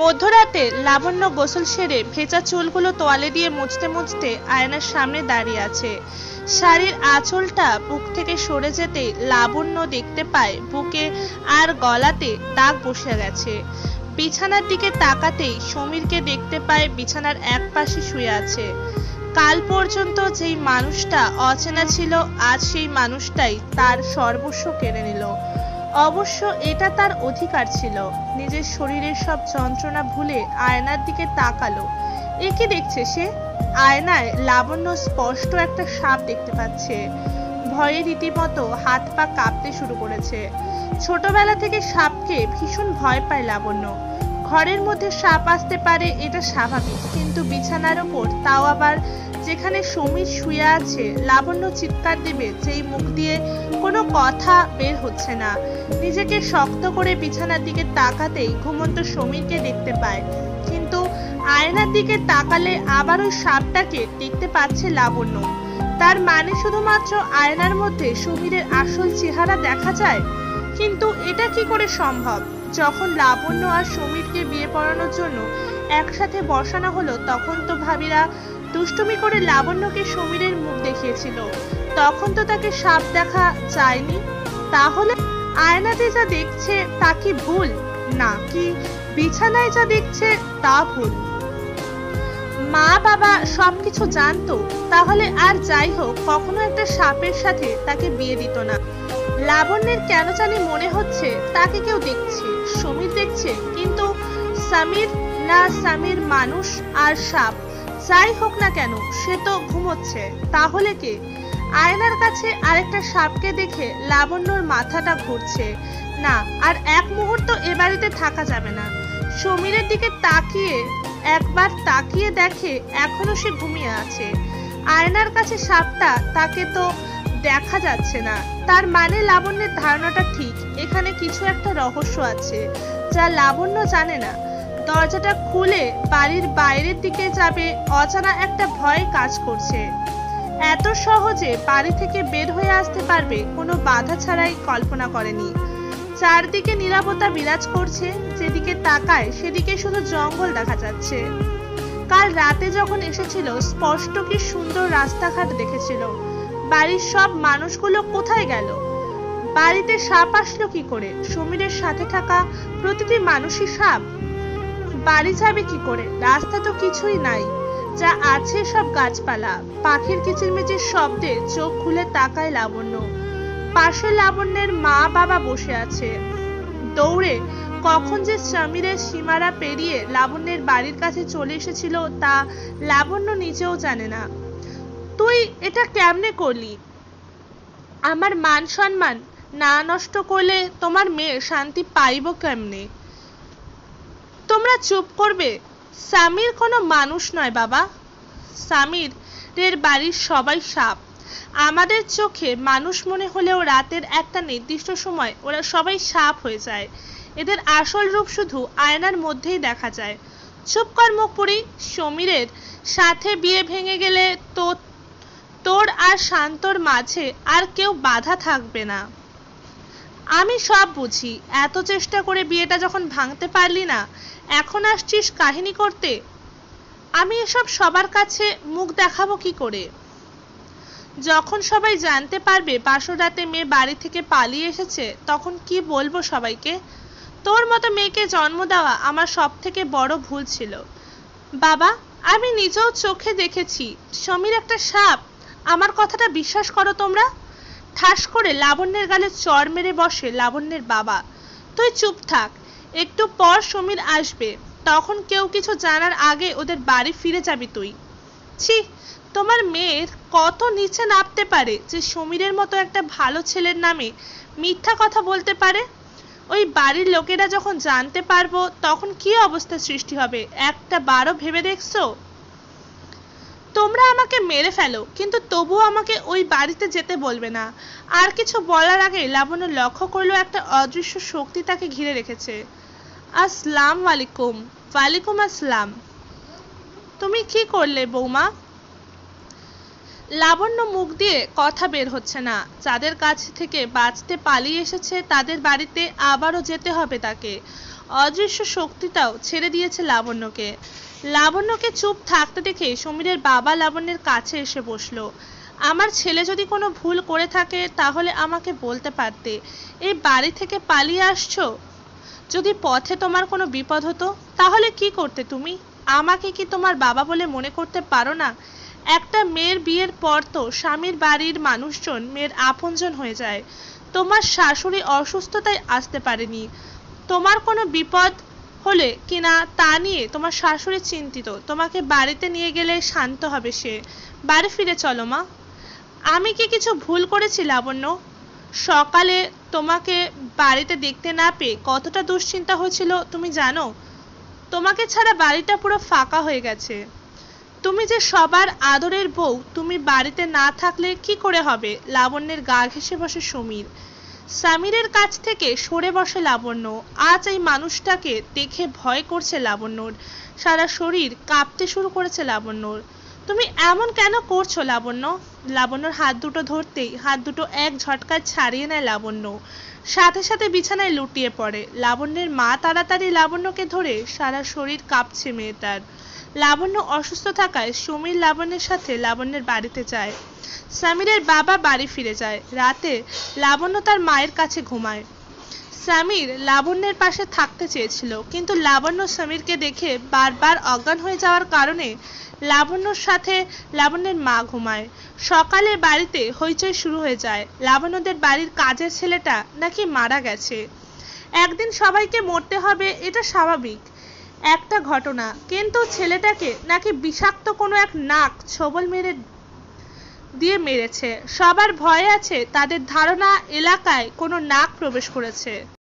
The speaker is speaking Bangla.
মধ্যরাতে লাবণ্য গোসল সেরে ভেজা চুলগুলো তোয়ালে দিয়ে মুছতে মুছতে আয়নার সামনে দাঁড়িয়ে আছে। শাড়ির আঁচলটা বুক থেকে সরে যেতে লাবণ্য দেখতে পায় বুকে আর গলাতে দাগ বসে গেছে। বিছানার দিকে তাকাতেই সমীরকে দেখতে পায় বিছানার এক পাশে শুয়ে আছে। কাল পর্যন্ত যেই মানুষটা অচেনা ছিল, আজ সেই মানুষটাই তার সর্বস্ব কেড়ে নিল। অবশ্য এটা তার অধিকার ছিল। নিজের শরীরের সব যন্ত্রণা ভুলে আয়নার দিকে তাকালো। এ কি দেখছে সে? আয়নায় লাবণ্য স্পষ্ট একটা সাপ দেখতে পাচ্ছে। ভয়ে রীতিমতো হাত পা কাঁপতে শুরু করেছে। ছোটবেলা থেকে সাপকে ভীষণ ভয় পায় লাবণ্য। ঘরের মধ্যে সাপ আসতে পারে এটা স্বাভাবিক, কিন্তু বিছানার ওপর, তাও আবার যেখানে সমীর শুয়ে আছে, লাবণ্য চিৎকার দেবে যেই মুখ দিয়ে কোনো কথা বের হচ্ছে না। নিজেকে শক্ত করে বিছানার দিকে তাকাতেই ঘুমন্ত সমীরকে দেখতে পায়, কিন্তু আয়নার দিকে তাকালে আবার ওই সাপটাকে দেখতে পাচ্ছে লাবণ্য। তার মানে শুধুমাত্র আয়নার মধ্যে সমীরের আসল চেহারা দেখা যায়। কিন্তু এটা কি করে সম্ভব? যখন লাবণ্য আর সমীরকে বিয়ে পড়ানোর জন্য একসাথে বসানো হলো, তখন তো ভাবিরা দুষ্টুমি করে লাবণ্যকে সমীরের মুখ দেখিয়েছিল। তখন তো তাকে সাপ দেখা যায়নি। তাহলে আয়নাতে যা দেখছে তা কি ভুল, নাকি বিছানায় যা দেখছে তা ভুল? মা বাবা সবকিছু জানতো, তাহলে আর যাই হোক, কখনো একটা সাপের সাথে তাকে বিয়ে দিত না। লাবণ্যের কেন জানি মনে হচ্ছে তাকে কেউ দেখছে, সমীর দেখছে, কিন্তু সমীর না, সমীর মানুষ আর সাপ যাই হোক না কেন, সে তো ঘুমোচ্ছে। তাহলে কে? আয়নার কাছে আরেকটা সাপকে দেখে লাবণ্যর মাথাটা ঘুরছে। না, আর এক মুহূর্ত এ বাড়িতে থাকা যাবে না। সমীরের দিকে একবার তাকিয়ে দেখে এখনো সে ঘুমিয়ে আছে। আয়নার কাছে সাপটা, তাকে তো দেখা যাচ্ছে না। তার মানে লাবণ্যের ধারণাটা ঠিক, এখানে কিছু একটা রহস্য আছে যা লাবণ্য জানে না। দরজাটা খুলে বাড়ির বাইরের দিকে যাবে, অজানা একটা ভয় কাজ করছে। এত সহজে বাড়ি থেকে বের হয়ে আসতে পারবে কোনো বাধা ছাড়াই কল্পনা করেনি। চারদিকে নীরবতা বিরাজ করছে, যেদিকে তাকায় সেদিকে শুধু জঙ্গল দেখা যাচ্ছে। কাল রাতে যখন এসেছিল, স্পষ্ট কি সুন্দর রাস্তাঘাট দেখেছিল। বাড়ির সব মানুষগুলো কোথায় গেল? বাড়িতে সাপ আসলো কি করে? সমীরের সাথে থাকা প্রতিটি মানুষই সাপ। বাড়ি যাবে কি করে? রাস্তা তো কিছুই নাই, যা আছে সব গাছপালা। পাখির কিচিরমিচির শব্দে চোখ খুলে তাকায় লাবণ্য। পাশে লাবণ্যের মা বাবা বসে আছে। দৌড়ে কখন যে সমীরের সীমারা পেরিয়ে লাবণ্যের বাড়ির কাছে চলে এসেছিল তা লাবণ্য নিজেও জানে না। তুই এটা কেমনে করলি? আমার মান সম্মান না নষ্ট করলে তোমার মেয়ে শান্তি পাইব কেমনে? তোমরা চুপ করবে। সমীর কোনো মানুষ নয় বাবা। সমীরের বাড়ির সবাই সাপ। আমাদের চোখে মানুষ মনে হলেও রাতের একটা নির্দিষ্ট সময় ওরা সবাই সাপ হয়ে যায়। এদের আসল রূপ শুধু আয়নার মধ্যেই দেখা যায়। চুপ কর মুখপুরি। সমীরের সাথে বিয়ে ভেঙে গেলে তো তোর আর শান্তর মাঝে আর কেউ বাধা থাকবে না। আমি সব বুঝি। এত চেষ্টা করে বিয়েটা যখন ভাঙতে পারলি না, এখন আসছিস কাহিনী করতে। আমি এসব সবার কাছে মুখ দেখাবো কি করে? যখন সবাই জানতে পারবে বাসর রাতে মেয়ে বাড়ি থেকে পালিয়ে এসেছে, তখন কি বলবো সবাইকে? তোর মতো মেয়েকে জন্ম দেওয়া আমার সব থেকে বড় ভুল ছিল বাবা। আমি নিজেও চোখে দেখেছি সমীর একটা সাপ। আমার কথাটা বিশ্বাস করো তোমরা। ঠাস করে লাবণ্যের গালে চড় মেরে বসে লাবণ্যের বাবা। তুই চুপ থাক, একটু পর সমীর আসবে, তখন কেউ কিছু জানার আগে ওদের বাড়ি ফিরে যাবি তুই। ছি, তোমার মেয়ের কত নিচে নামতে পারে যে সমীরের মতো একটা ভালো ছেলের নামে মিথ্যা কথা বলতে পারে? ওই বাড়ির লোকেরা যখন জানতে পারবো তখন কি অবস্থা সৃষ্টি হবে একটা বারও ভেবে দেখছো? তোমরা আমাকে মেরে ফেলো, কিন্তু তবুও আমাকে ওই বাড়িতে যেতে বলবে না। আর কিছু বলার আগে লাবণ্য লক্ষ্য করলো একটা অদৃশ্য শক্তি তাকে ঘিরে রেখেছে। আসসালামু আলাইকুম। ওয়ালাইকুম আসসালাম। তুমি কি করলে বৌমা? লাবণ্য মুখ দিয়ে কথা বের হচ্ছে না। যাদের কাছ থেকে বাঁচতে পালিয়ে এসেছে তাদের বাড়িতে আবারও যেতে হবে তাকে। অদৃশ্য শক্তিটাও ছেড়ে দিয়েছে লাবণ্যকে। লাবণ্যকে চুপ থাকতে দেখে সমীরের বাবা লাবণ্যের কাছে এসে বসলো। আমার ছেলে যদি কোনো ভুল করে থাকে তাহলে আমাকে বলতে পারতে। এই বাড়ি থেকে পালিয়ে আসছো। যদি পথে তোমার কোনো বিপদ হতো তাহলে কি করতে তুমি? আমাকে কি তোমার বাবা বলে মনে করতে পারো না? একটা মেয়ের বিয়ের পর তো স্বামীর বাড়ির মানুষজন মেয়ের আপনজন হয়ে যায়। তোমার শাশুড়ি অসুস্থতায় আসতে পারেনি। তোমার কোনো বিপদ হলে কিনা তা নিয়ে তোমার শাশুড়ি চিন্তিত। তোমাকে বাড়িতে নিয়ে গেলে শান্ত হবে সে। বাড়ি ফিরে চলো মা। আমি কি কিছু ভুল করেছি লাবণ্য? সকালে তোমাকে বাড়িতে দেখতে না পেয়ে কতটা দুশ্চিন্তা হয়েছিল তুমি জানো? তোমাকে ছাড়া বাড়িটা পুরো ফাঁকা হয়ে গেছে। তুমি যে সবার আদরের বউ, তুমি বাড়িতে না থাকলে কি করে হবে? লাবণ্যের গা ঘেঁষে বসে সমীর। সামিরের কাছ থেকে সরে বসে লাবণ্য। আজ এই মানুষটাকে দেখে ভয় করছে লাবণ্যর। সারা শরীর কাঁপতে শুরু করেছে লাবণ্যর। তুমি এমন কেন করছো লাবণ্য? লাবণ্যর হাত দুটো ধরতেই হাত দুটো এক ঝটকায় ছাড়িয়ে নেয় লাবণ্য। সাথে সাথে বিছানায় লুটিয়ে পড়ে। লাবণ্যের মা তাড়াতাড়ি লাবণ্যকে ধরে, সারা শরীর কাঁপছে মেয়েটার। লাবণ্য অসুস্থ থাকায় সমীর লাবণ্যের সাথে লাবণ্যের বাড়িতে যায়। সামিরের বাবা বাড়ি ফিরে যায়। রাতে লাবণ্য তার মায়ের কাছে ঘুমায়। সামির লাবণ্যের পাশে থাকতে চেয়েছিল, কিন্তু লাবণ্য সামিরকে দেখে বারবার অজ্ঞান হয়ে যাওয়ার কারণে লাবণ্যর সাথে লাবণ্যের মা ঘুমায়। সকালে বাড়িতে হইচই শুরু হয়ে যায়। লাবণ্যদের বাড়ির কাজের ছেলেটা নাকি মারা গেছে। একদিন সবাইকে মরতে হবে, এটা স্বাভাবিক একটা ঘটনা, কিন্তু ছেলেটাকে নাকি বিষাক্ত কোনো এক নাক ছোবল দিয়ে মেরেছে। সবার ভয় আছে, তাদের ধারণা এলাকায় কোনো নাগ প্রবেশ করেছে।